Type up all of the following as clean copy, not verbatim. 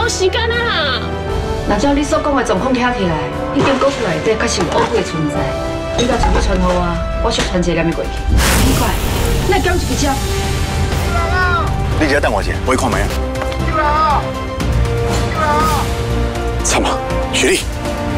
无时间啊！ 那照你所讲的状况听起来，迄间股票内底确实有乌龟的存在。你甲全部传互我小传一个念过去。奇怪，那讲一个接。 你只要等我一下，我去看门。惨啊，雪莉！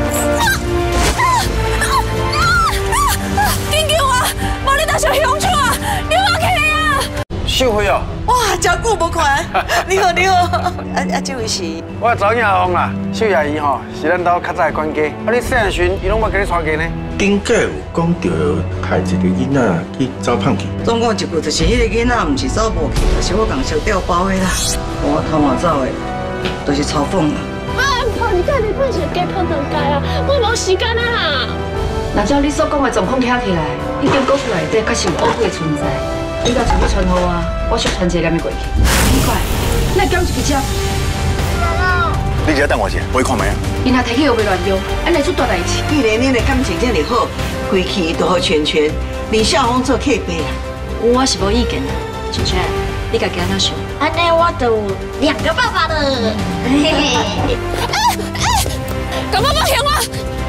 紧救我！无你当小凶手啊！救我起来啊！ 秀辉哦！ 哇，真久无看，你好，你好。这位是？ 我找叶阿峰啦，秀雅姨吼是咱兜较早的管家。啊，你细汉时伊拢捌跟你带过呢？ 顶届有讲到害一个囡仔去走胖去。 总共一句就是，迄个囡仔唔是走无去，就是我共烧掉包的啦。我偷我走的，都是嘲讽啦。 你看你快些给碰灯盖啊！我无时间啊！ 那照你所讲的状况听起来，迄间股票内底确实有乌龟的存在。你甲全部传互我小传一个念过去。奇怪，那讲一个接。 你只要等我一下，我去看门。 因若提起又袂乱用，安尼出大代志。 既然恁的感情这么好，归去都好全全，李孝峰做客杯啦。 我是无意见的，全全，你家己安怎想？ 安尼我就有2个爸爸了。嘿嘿。干嘛不行我？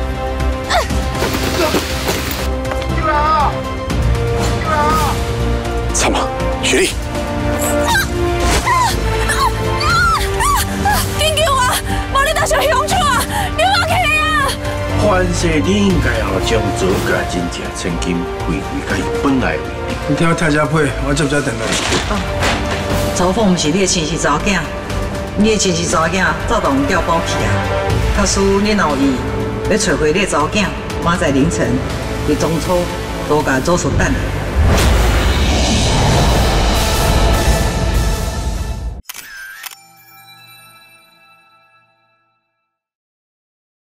惨啊，雪莉！ 紧救我！无你当小凶手啊！救我起来啊！ 凡事你应该要将做甲真正千金归回甲伊本来位置。 你听我跳只配，我接不接电话？ 曹凤不是你的亲生查某囝，你的亲生查某囝早就唔掉包去啊！假使你有意要找回你的查某囝，明仔凌晨，你中初都甲做出等。